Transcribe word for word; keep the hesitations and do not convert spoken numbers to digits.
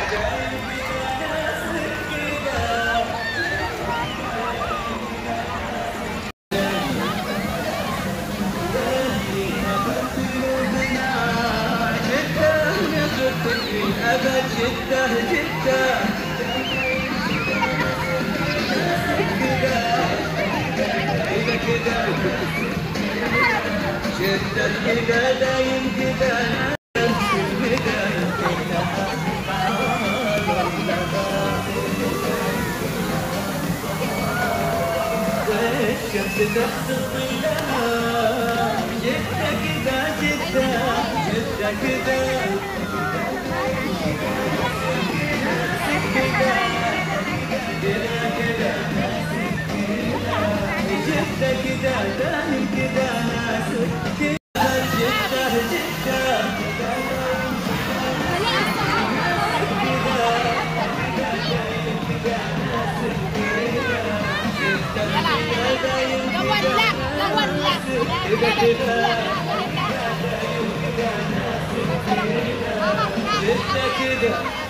جدة جدة كذا كذا جدة كذا دايم كذا الشمس تحت الظلام جدة كذا جدة جدة كذا جدة كذا دايم كذا ناس كذا جدة جدة جدة كذا